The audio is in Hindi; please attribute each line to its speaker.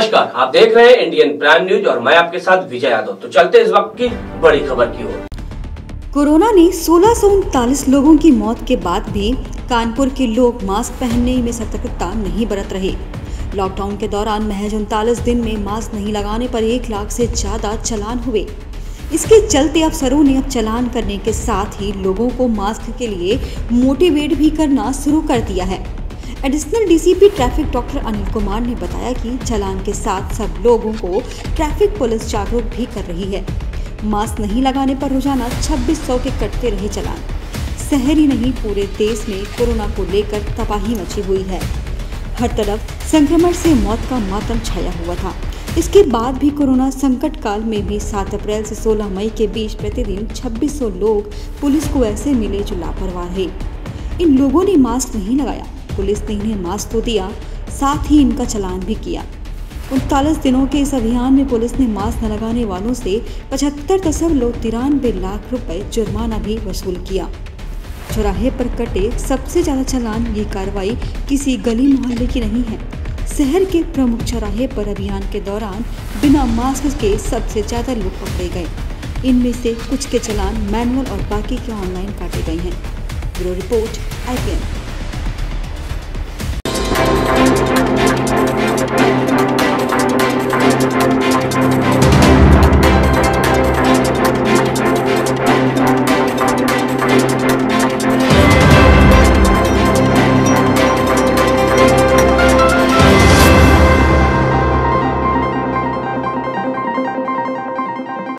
Speaker 1: नमस्कार, आप देख रहे हैं इंडियन प्राइम न्यूज और मैं आपके साथ विजय यादव। तो चलते इस वक्त की बड़ी खबर की ओर।
Speaker 2: कोरोना ने 1639 लोगों की मौत के बाद भी कानपुर के लोग मास्क पहनने में सतर्कता नहीं बरत रहे। लॉकडाउन के दौरान महज 39 दिन में मास्क नहीं लगाने पर 1 लाख से ज्यादा चालान हुए। इसके चलते अफसरों ने अब चालान करने के साथ ही लोगों को मास्क के लिए मोटिवेट भी करना शुरू कर दिया है। Additional DCP traffic doctor Anil Kumar ने बताया कि चालान के साथ सब लोगों को ट्रैफिक पुलिस जागरूक भी कर रही है। मास्क नहीं लगाने पर रोजाना 2600 के कटते रहे चालान। शहर ही नहीं, पूरे देश में कोरोना को लेकर तबाही मची हुई है। हर तरफ संक्रमण से मौत का मातम छाया हुआ था। इसके बाद भी कोरोना संकट काल में भी 7 अप्रैल से 16 मई के बीच प्रतिदिन 2600 लोग पुलिस को ऐसे मिले जो लापरवाह रहे। इन लोगों ने मास्क नहीं लगाया, पुलिस ने इन्हें मास्क तो दिया, साथ ही इनका चालान भी किया। 39 दिनों के इस अभियान में पुलिस ने मास्क न लगाने वालों से 75.93 लाख रुपए जुर्माना भी वसूल किया। चौराहे पर कटे सबसे ज्यादा चालान, ये कार्रवाई किसी गली मोहल्ले की नहीं है। शहर के प्रमुख चौराहे पर अभियान के दौरान बिना मास्क के सबसे ज्यादा लोग पकड़े गए। इनमें से कुछ के चालान मैनुअल और बाकी के ऑनलाइन काटे गए हैं। Bureau report IPN।